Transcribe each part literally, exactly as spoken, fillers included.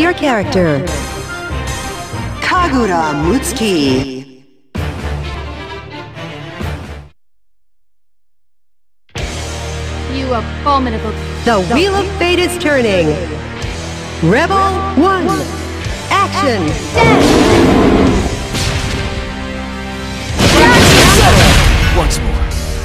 your character. Kagura Mutsuki. You abominable. The Wheel of Fate is turning. Rebel one. Action. Once more.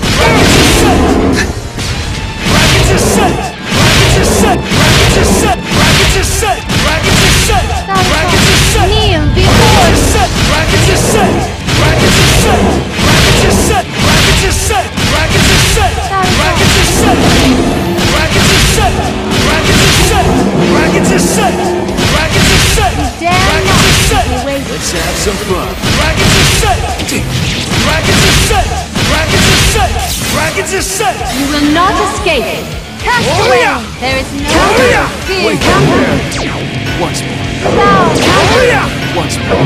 Brackets are set! Brackets are set! Brackets are set! Brackets are set! Brackets are set! Brackets are set! Kneel before. Brackets are set! Brackets are set! Brackets are set! Brackets are set! Brackets are set! Brackets are set! Brackets are set! Brackets are set! Brackets are set! Brackets are set! Brackets are set! Let's have some fun. Brackets are set! Brackets are set! Brackets are set! Brackets are set! You will not escape. Cast Oh, away. yeah. There is no Oh, yeah. fear. Wait there. Once more. Bow. Oh yeah! Once more.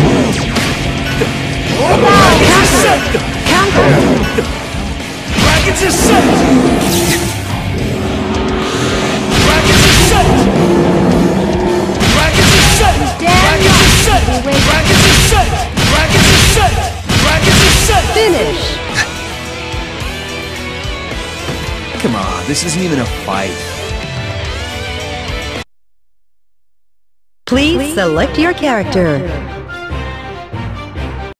Brackets are set! Brackets are set! Brackets are set! Brackets are set! Brackets are set! Brackets are set! Brackets are set! Brackets are set! Finish. Come on, this isn't even a fight. Please select your character.